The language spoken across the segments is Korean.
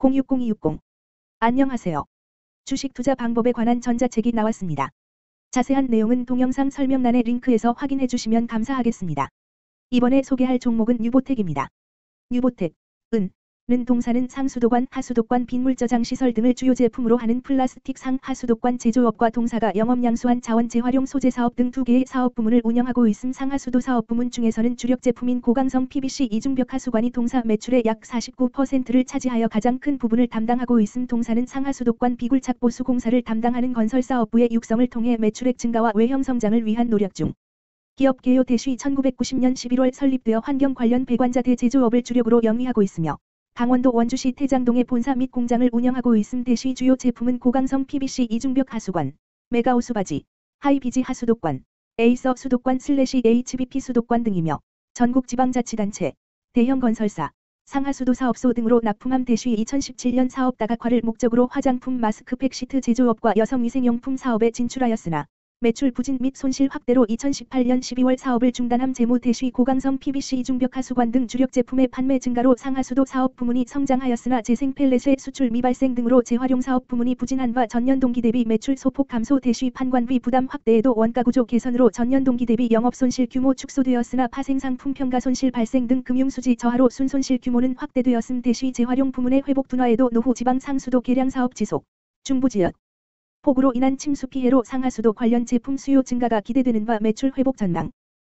060260. 안녕하세요. 주식 투자 방법에 관한 전자책이 나왔습니다. 자세한 내용은 동영상 설명란의 링크에서 확인해 주시면 감사하겠습니다. 이번에 소개할 종목은 뉴보텍입니다. 뉴보텍, 는 동사는 상수도관, 하수도관, 빗물 저장 시설 등을 주요 제품으로 하는 플라스틱 상 하수도관 제조업과 동사가 영업양수한 자원 재활용 소재 사업 등 두 개의 사업 부문을 운영하고 있음. 상하수도 사업 부문 중에서는 주력 제품인 고강성 PVC 이중벽 하수관이 동사 매출의 약 49%를 차지하여 가장 큰 부분을 담당하고 있음. 동사는 상하수도관 비굴착 보수 공사를 담당하는 건설 사업부의 육성을 통해 매출액 증가와 외형 성장을 위한 노력 중. 기업 개요 대시 1990년 11월 설립되어 환경 관련 배관자 대제조업을 주력으로 영위하고 있으며 강원도 원주시 태장동에 본사 및 공장을 운영하고 있음. 대시 주요 제품은 고강성 PVC 이중벽 하수관, 메가호수바지, 하이비지 하수도관, 에이서 수도관 HBP 수도관 등이며 전국 지방자치단체, 대형 건설사, 상하수도 사업소 등으로 납품함. 대시 2017년 사업 다각화를 목적으로 화장품 마스크팩 시트 제조업과 여성위생용품 사업에 진출하였으나 매출 부진 및 손실 확대로 2018년 12월 사업을 중단함. 재무 대시 고강성 PVC 이중벽 하수관 등 주력 제품의 판매 증가로 상하수도 사업 부문이 성장하였으나 재생 펠렛의 수출 미발생 등으로 재활용 사업 부문이 부진한 바 전년 동기 대비 매출 소폭 감소. 대시 판관비 부담 확대에도 원가 구조 개선으로 전년 동기 대비 영업 손실 규모 축소되었으나 파생 상품 평가 손실 발생 등 금융 수지 저하로 순손실 규모는 확대되었음. 대시 재활용 부문의 회복 둔화에도 노후 지방 상수도 개량 사업 지속, 중부 지역 폭우로 인한 침수 피해로 상하수도 관련 제품 수요 증가가 기대되는 바 매출 회복 전망.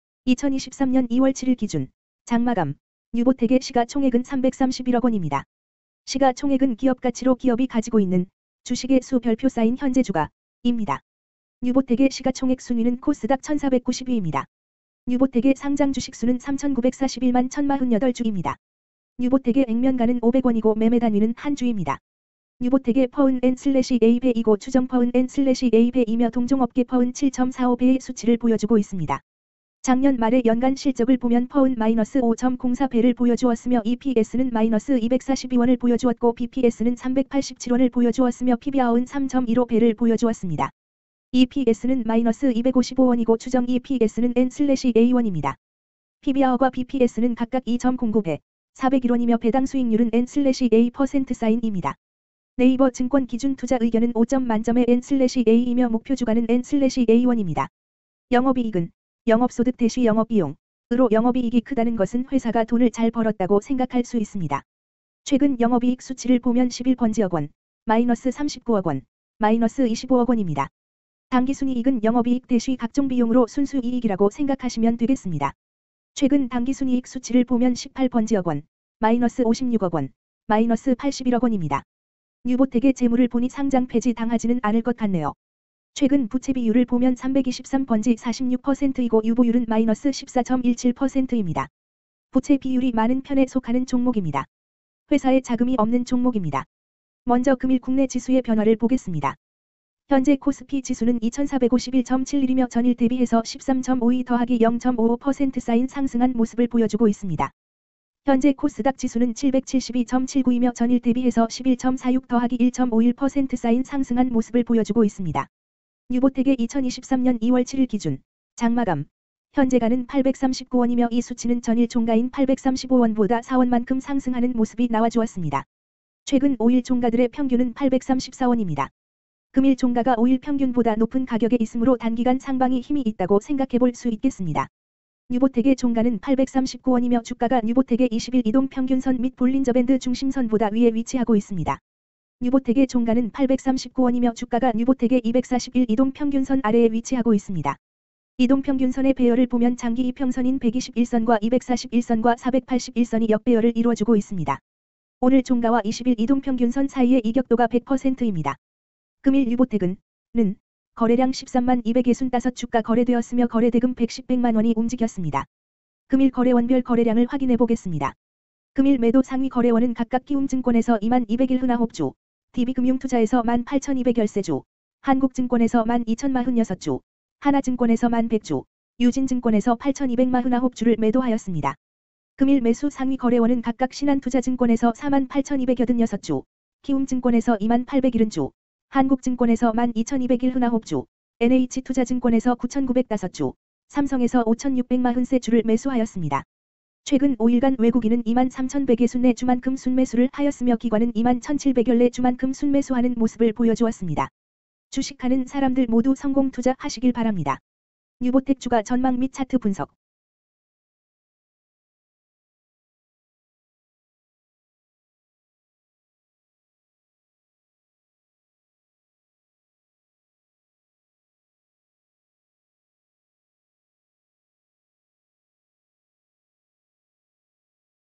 2023년 2월 7일 기준 장마감 뉴보텍의 시가총액은 331억 원입니다. 시가총액은 기업 가치로 기업이 가지고 있는 주식의 수 별표 쌓인 현재 주가입니다. 뉴보텍의 시가총액 순위는 코스닥 1490위입니다. 뉴보텍의 상장 주식수는 3941만 1048주입니다. 뉴보텍의 액면가는 500원이고 매매 단위는 한 주입니다. 뉴보텍의 퍼은 N/A배이고 추정 퍼은 N/A배이며 동종업계 퍼은 7.45배의 수치를 보여주고 있습니다. 작년 말의 연간 실적을 보면 퍼은 -5.04배를 보여주었으며 EPS는 -242원을 보여주었고 BPS는 387원을 보여주었으며 PBR은 3.15배를 보여주었습니다. EPS는 -255원이고 추정 EPS는 N/A1입니다. PBR과 BPS는 각각 2.09배, 401원이며 배당 수익률은 N/A%입니다. 네이버 증권 기준 투자 의견은 5점 만점의 N/A이며 목표 주가는 N/A1입니다. 영업이익은 영업소득 대시 영업비용으로 영업이익이 크다는 것은 회사가 돈을 잘 벌었다고 생각할 수 있습니다. 최근 영업이익 수치를 보면 11번지억 원, -39억 원, -25억 원입니다. 당기순이익은 영업이익 대시 각종 비용으로 순수이익이라고 생각하시면 되겠습니다. 최근 당기순이익 수치를 보면 18번지억 원, -56억 원, -81억 원입니다. 뉴보텍의 재물을 보니 상장 폐지 당하지는 않을 것 같네요. 최근 부채 비율을 보면 323번지 46%이고 유보율은 -14.17%입니다. 부채 비율이 많은 편에 속하는 종목입니다. 회사에 자금이 없는 종목입니다. 먼저 금일 국내 지수의 변화를 보겠습니다. 현재 코스피 지수는 2451.71이며 전일 대비해서 13.52 더하기 0.55% 쌓인 상승한 모습을 보여주고 있습니다. 현재 코스닥 지수는 772.79이며 전일 대비해서 11.46 더하기 1.51% 쌓인 상승한 모습을 보여주고 있습니다. 뉴보텍의 2023년 2월 7일 기준 장마감 현재가는 839원이며 이 수치는 전일 종가인 835원보다 4원만큼 상승하는 모습이 나와주었습니다. 최근 5일 종가들의 평균은 834원입니다. 금일 종가가 5일 평균보다 높은 가격에 있으므로 단기간 상방이 힘이 있다고 생각해 볼 수 있겠습니다. 뉴보텍의 종가는 839원이며 주가가 뉴보텍의 20일 이동 평균선 및 볼린저밴드 중심선보다 위에 위치하고 있습니다. 뉴보텍의 종가는 839원이며 주가가 뉴보텍의 241 이동 평균선 아래에 위치하고 있습니다. 이동 평균선의 배열을 보면 장기 이평선인 121선과 241선과 481선이 역배열을 이루어주고 있습니다. 오늘 종가와 20일 이동 평균선 사이의 이격도가 100%입니다. 금일 뉴보텍은 거래량 13만 265주가 거래되었으며 거래대금 110백만 원이 움직였습니다. 금일 거래원별 거래량을 확인해 보겠습니다. 금일 매도 상위 거래원은 각각 키움증권에서 2만 201흔아홉주, DB금융투자에서 1만 8,210주, 한국증권에서 1만 2,046주, 하나증권에서 1만 100주, 유진증권에서 8,249주를 매도하였습니다. 금일 매수 상위 거래원은 각각 신한투자증권에서 4만 8,286주, 키움증권에서 2만 870주, 한국증권에서 12,201흔아홉주, NH투자증권에서 9,905주, 삼성에서 5,643주를 매수하였습니다. 최근 5일간 외국인은 23,100여 주만큼 순매수를 하였으며 기관은 21,700여 주만큼 순매수하는 모습을 보여주었습니다. 주식하는 사람들 모두 성공 투자하시길 바랍니다. 뉴보텍 주가 전망 및 차트 분석